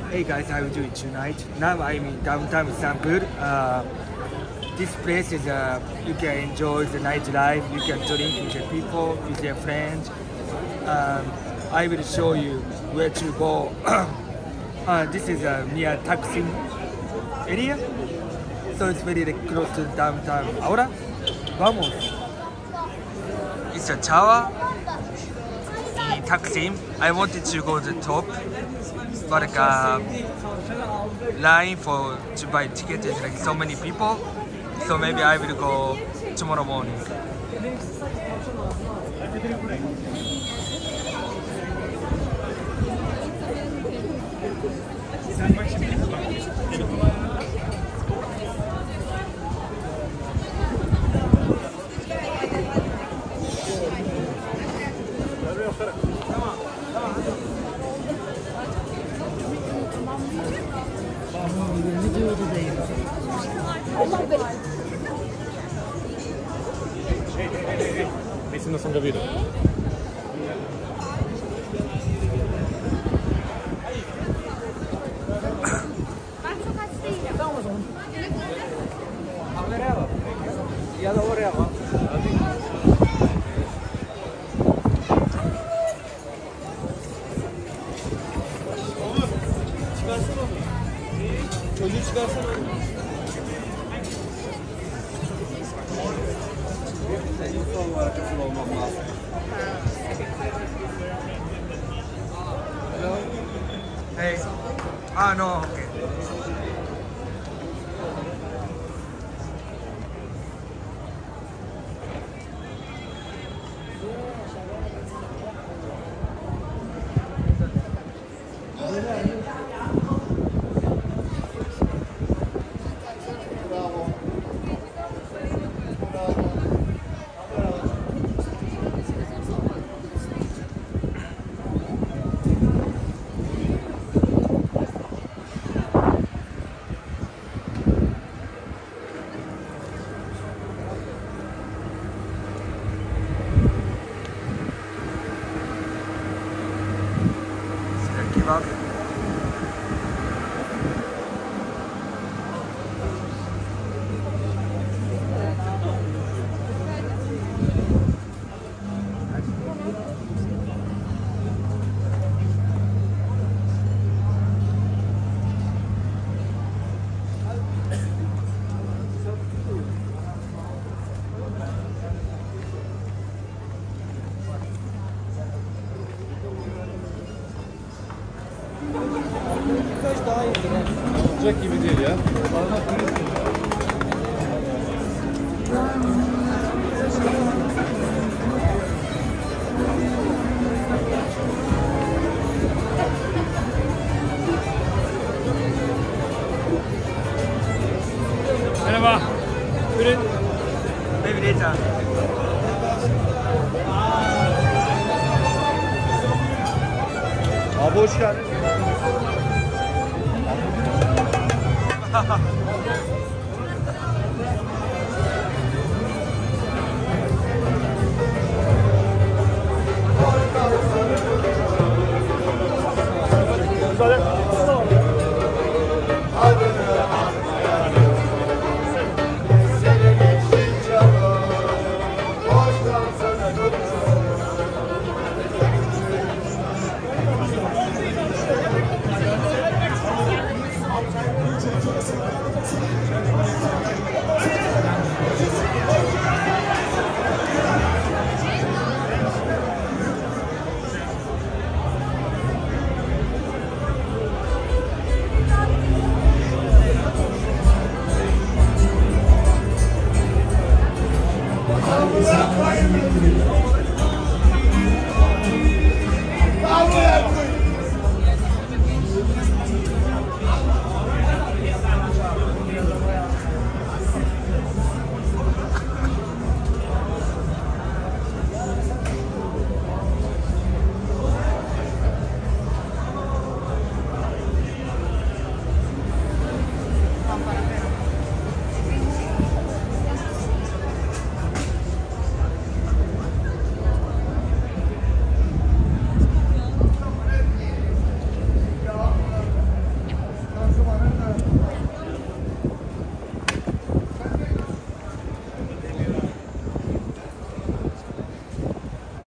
Hey guys, how are you doing tonight? Now I'm in downtown Istanbul. This place is you can enjoy the nightlife. You can drink with your people, with your friends. I will show you where to go. This is near Taksim area, so it's very close to downtown. Ahora, vamos. It's a tower in Taksim. I wanted to go to the top, but line to buy tickets is like so many people. So maybe I will go tomorrow morning. Mislim da sam ga vidio. Çocuğu çıkarsana. Sol arkasında olmam lazım. Hello? Hey. No, okay. Give up. Daha iyi. Olacak gibi değil ya. Merhaba. Buyurun. Maybe later. Abi hoş geldin. you.